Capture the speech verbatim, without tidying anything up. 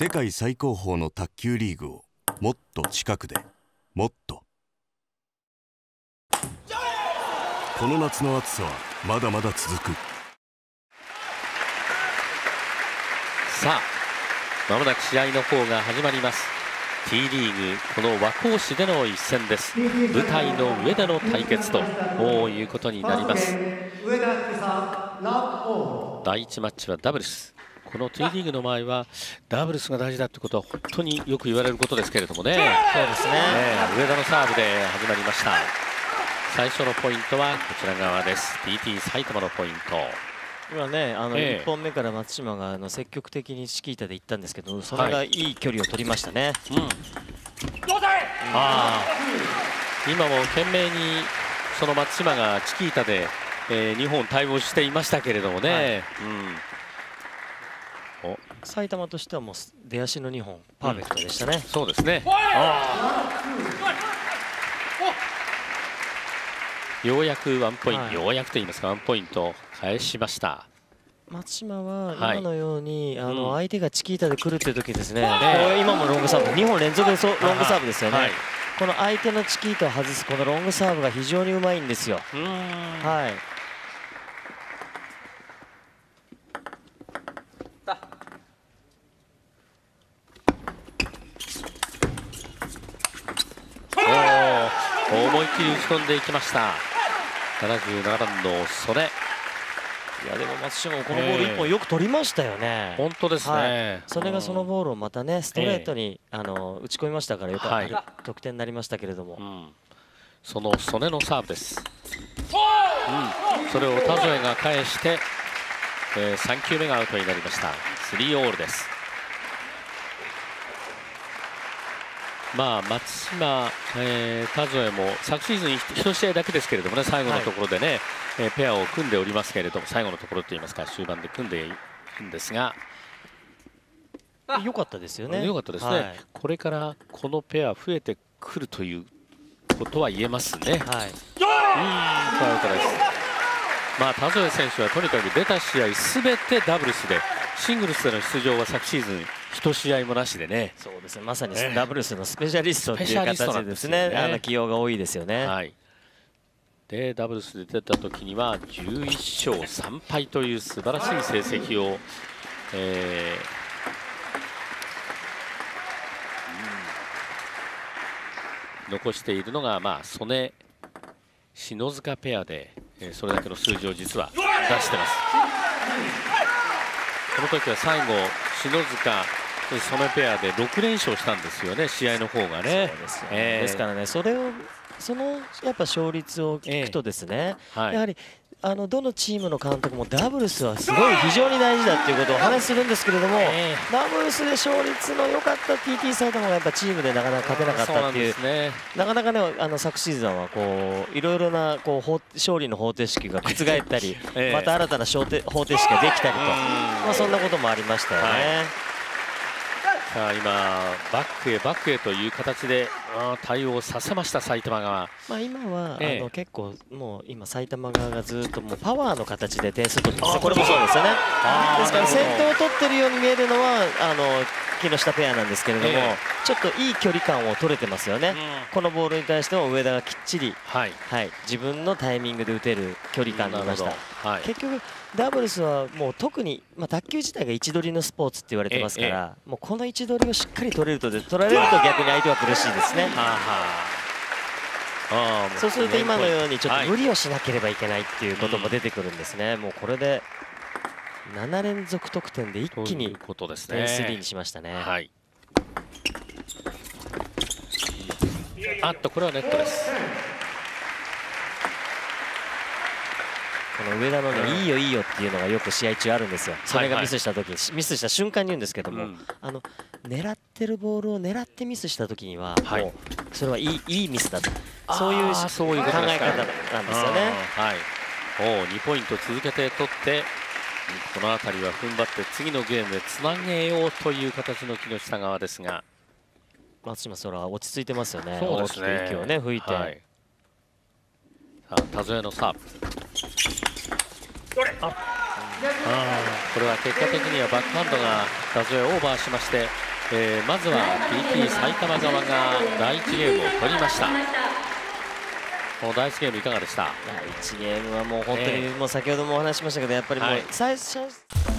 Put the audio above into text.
世界最高峰の卓球リーグをもっと近くでもっと。この夏の暑さはまだまだ続く。 さあまもなく試合の方が始まります。 T リーグこの和光市での一戦です。舞台の上での対決ということになります。だいいちマッチはダブルス。この T リーグの場合はダブルスが大事だということは本当によく言われることですけれどもね。 そうですね、 えー、上田のサーブで始まりました。最初のポイントはこちら側です。 ティーティー 埼玉のポイント。 今ね、あのええ、 いっぽんめから松島があの積極的にチキータで行ったんですけど、それがいい距離を取りましたね。 はい、うん、あ今も懸命にその松島がチキータで、えー、にほん対応していましたけれどもね、はい、うん、お埼玉としてはもう出足のにほんパーフェクトでしたね。 うん、そうですね。あようやくワンポイント、はい、ようやくと言いますかワンポイント返しました。 松島は今のように、はい、あの相手がチキータで来るっていう時ですね、うん、こう今もロングサーブにほん連続でロングサーブですよね、はい、この相手のチキータを外すこのロングサーブが非常にうまいんですよ。はい、 思いっきり打ち込んでいきました。ななじゅうななばんの曽根。 いやでも松島もこのボールいっぽんよく取りましたよね。 本当ですね、はい、 それがそのボールをまたねストレートに、えー、あの打ち込みましたからよかった、はい、得点になりましたけれども、うん、 その曽根のサーブです、うん、それを田添が返して、えー、さんきゅうめがアウトになりました。スリーオールです。まあ松島、えー、田添も昨シーズンいち試合だけですけれどもね、最後のところでね、はい、えー、ペアを組んでおりますけれども、最後のところといいますか終盤で組んでいるんですが、 良かったですよね。 良かったですね、はい、これからこのペア増えてくるということは言えますね。はい、うん、アウトです。まあ田添選手はとにかく出た試合すべてダブルスで、シングルスでの出場は昨シーズン一試合もなしでね。 そうですね、まさにダブルスのスペシャリストっていう形でですね、あの起用が多いですよね。はい、 でダブルスで出た時にはじゅういっしょうさんぱいという素晴らしい成績を、えーうん、残しているのが、まあ、曽根篠塚ペアで、えー、それだけの数字を実は出してます。この時は最後篠塚曽根ペアでろくれんしょうしたんですよね、試合の方がね。 そうですよね、えー、ですからね、それをそのやっぱ勝率を聞くとですね、えーはい、やはりあのどのチームの監督もダブルスはすごい非常に大事だっていうことをお話しするんですけれども、えー、ダブルスで勝率の良かった ティーティー 埼玉がやっぱチームでなかなか勝てなかったっていう、ね、なかなかねあの昨シーズンはこういろいろなこう勝利の方程式が覆ったり、えー、また新たな方程式ができたりと、まあそんなこともありましたよね。はい、 さあ今バックへバックへという形で対応させました埼玉側。 まあ今は、ええ、あの結構もう今埼玉側がずっともうパワーの形で点数取ってますね。これもそうですよね。ですから先頭を取ってるように見えるのはあの木下ペアなんですけれども、ええ、ちょっといい距離感を取れてますよね。うん、このボールに対しても上田がきっちり、はいはい、自分のタイミングで打てる距離感になりました。はい、結局ダブルスはもう特に、まあ、卓球自体が位置取りのスポーツって言われてますから、もうこの位置取りをしっかり取れると取られると逆に相手は苦しいですね。そうすると今のようにちょっと無理をしなければいけないっていうことも出てくるんですね。もうこれでななれんぞく得点で一気に点スリーにしましたね。はい、 あっとこれはネットです。 この上田のね、うん、いいよいいよっていうのがよく試合中あるんですよ。それがミスした時に、はいはい、ミスした瞬間に言うんですけども、うん、あの狙ってるボールを狙ってミスした時には、はい、もうそれはいいいいミスだと、そういうそういう考え方なんですよね。 はい、おにポイント続けて取って、この辺りは踏ん張って次のゲームでつなげようという形の木下側ですが、 松島それは落ち着いてますよね。そうですね、大きく息をね吹いて、はい、 さあ田添のサーブ、あ、 これは結果的にはバックハンドがダゾエオーバーしまして、えー、まずは ピーティー 埼玉側がだいいちゲームを取りました。このだいいちゲームいかがでした？だいいちゲームはもう本当にもう先ほどもお話ししましたけど、やっぱりもう最初